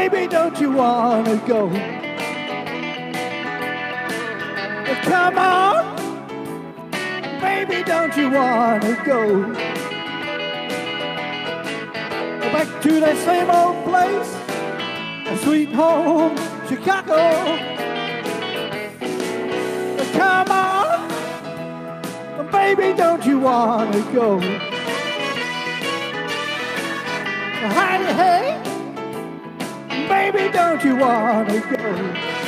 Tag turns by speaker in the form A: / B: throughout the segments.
A: Baby, don't you wanna go? Come on, baby, don't you wanna go? Back to that same old place, a sweet home, Chicago. Come on, baby, don't you wanna go? Heidi, hey, baby, don't you wanna go?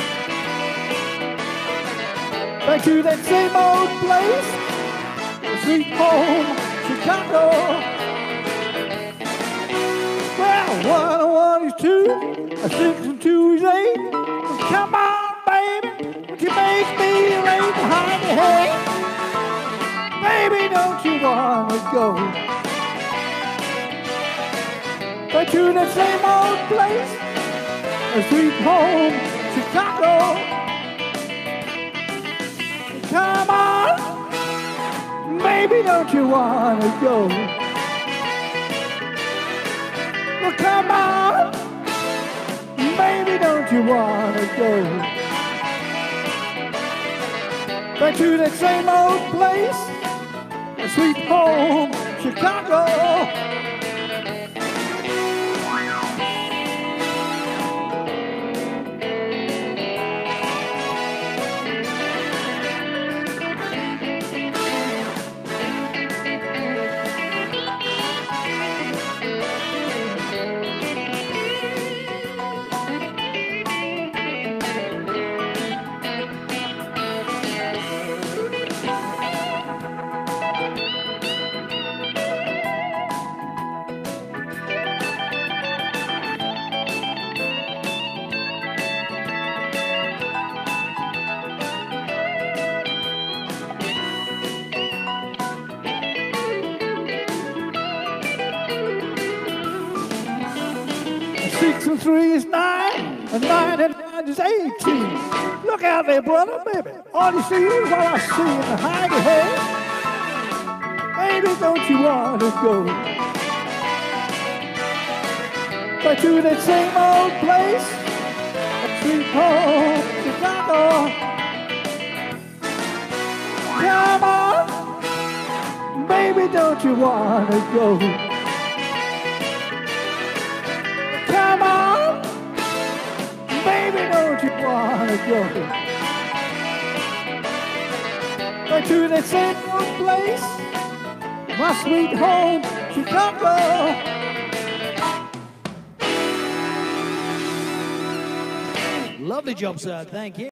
A: Back to that same old place, sweet home, Chicago. Well, 1 and 1 is 2, a 6 and 2 is 8. Come on, baby, would you make me late? Honey, hey, baby, don't you wanna go? Back to that same old place, a sweet home, Chicago. Come on, baby, don't you wanna go? Well, come on, baby, don't you wanna go? Back to that same old place, a sweet home, Chicago. Six and 3 is 9, and 9 and 9 is 18. Look out there, brother, baby. All you see is what I see in the hidey hole. Baby, don't you wanna go? Back to that same old place, a sweet home, Chicago. Come on, baby, don't you wanna go? Come on, baby, don't you wanna go? Back to that same old place, my sweet home, Chicago.
B: Lovely job, sir. Thank you.